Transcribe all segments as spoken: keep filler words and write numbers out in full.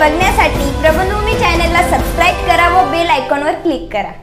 बघण्यासाठी प्रबंधभूमी चॅनलला सबस्क्राइब करा व बेल आयकॉनवर क्लिक करा।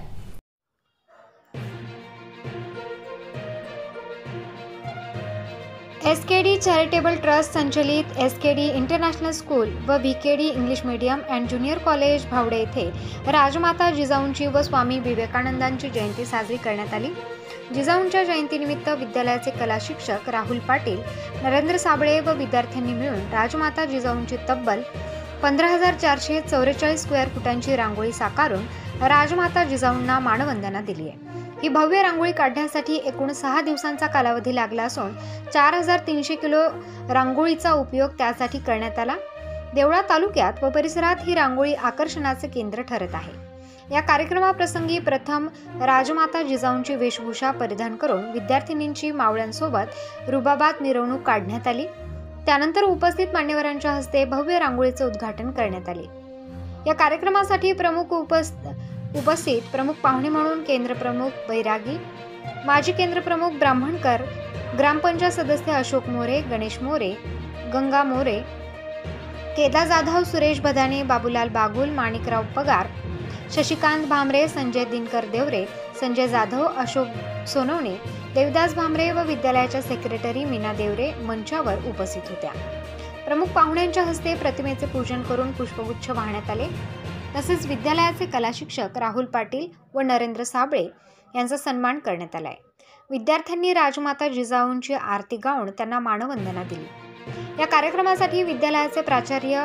एसकेडी चॅरिटेबल ट्रस्ट संचलित एसकेडी इंटरनॅशनल स्कूल व VKD English medium and junior college Bhavde येथे राजमाता जिजाऊंची व स्वामी विवेकानंदांची जयंती साजरी करण्यात आली। जिजाऊंच्या जयंतीनिमित्त विद्यालयाचे कला शिक्षक राहुल पाटील, नरेंद्र साबळे व विद्यार्थ्यांनी मिळून राजमाता जिजाऊंची तब्बल पंधरा हजार चारशे चौवेचाळीस स्क्वेअर फुटांची रांगोळी साकारून राजमाता जिजाऊंना मानवंदना दिली आहे। ही भव्य रांगोळी काढण्यासाठी एकूण सहा दिवसांचा कालावधी लागला असून चार हजार तीनशे किलो रांगोळीचा उपयोग त्यासाठी करण्यात आला। देवळा तालुक्यात व परिसरात ही रांगोळी आकर्षणाचे केंद्र ठरत आहे। या कार्यक्रमाप्रसंगी प्रथम राजमाता जिजाऊंची वेशभूषा परिधान करून विद्यार्थिनींची मावळ्यांसोबत रुबाबात मिरवणूक काढण्यात आली। त्यानंतर उपस्थित मान्यवरांच्या हस्ते भव्य रांगोळीचे उद्घाटन करण्यात आले। या कार्यक्रमासाठी प्रमुख उपस्थित उपस्थित प्रमुख पाहुणे म्हणून केंद्र प्रमुख बैरागी, माजी केंद्र प्रमुख ब्राह्मणकर, ग्रामपंचायत सदस्य अशोक मोरे, गणेश मोरे, गंगा मोरे, केदार जाधव, सुरेश बदाने, बाबूलाल बागुल, माणिकराव पगार, शशिकांत भामरे, संजय दिनकर देवरे, संजय जाधव, अशोक सोनवणे, देवदास भामरे व विद्यालयाच्या सेक्रेटरी मीना देवरे मंचावर उपस्थित होत्या। प्रमुख पाहुण्यांच्या हस्ते प्रतिमेचे पूजन करून पुष्पगुच्छ वाहण्यात आले। तसेच विद्यालयाचे कला शिक्षक राहुल पाटील व नरेंद्र साबळे यांचा सन्मान करण्यात आलाय। विद्यार्थ्यांनी राजमाता जिजाऊंची आरती गाऊन त्यांना मानवंदना दिली। या कार्यक्रमासाठी विद्यालयाचे प्राचार्य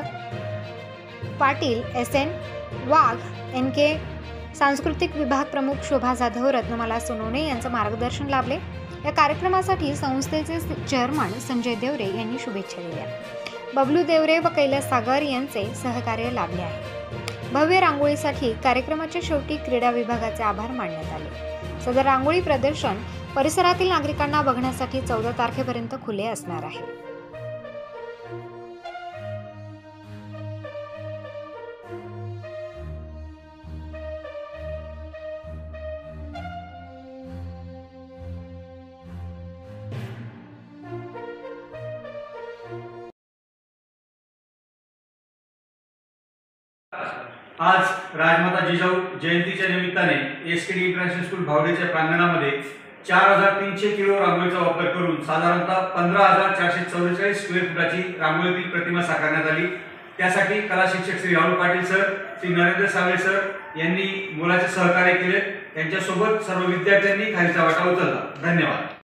Patil, S N Wagh, N K सांस्कृतिक विभाग प्रमुख शोभा जाधव, रत्नमाला सोनवणे यांचे मार्गदर्शन लाभले। या कार्यक्रमासाठी संस्थेचे चेअरमन संजय देवरे यांनी शुभेच्छा दिल्या। बबलू देवरे व कैलास सागर यांचे सहकार्य लाभले आहे। भव्य रांगोळीसाठी कार्यक्रमाच्या शेवटी क्रीडा विभागाचे आभार मानण्यात आले। सदर रांगोळी प्रदर्शन परिसरातील नागरिकांना बघण्यासाठी चौदा तारखेपर्यंत खुले असणार आहे। आज राजमाता जिजाऊ जयंतीच्या निमित्ताने एसकेडी इंटरनॅशनल स्कूल भावडेच्या प्रांगणामध्ये चार हजार तीनशे किलो रांगोळीचा वापर करून साधारणतः पंधरा हजार चारशे चौवेचाळीस स्क्वेअर फुटाची रांगोळीतील प्रतिमा साकारण्यात आली। त्यासाठी कला शिक्षक श्री राहुल पाटील सर, श्री नरेंद्र साबळे सर यांनी मोलाचे सहकार्य केले। त्यांच्यासोबत सर्व विद्यार्थ्यांनी खालीचा वाटा उचलला। धन्यवाद।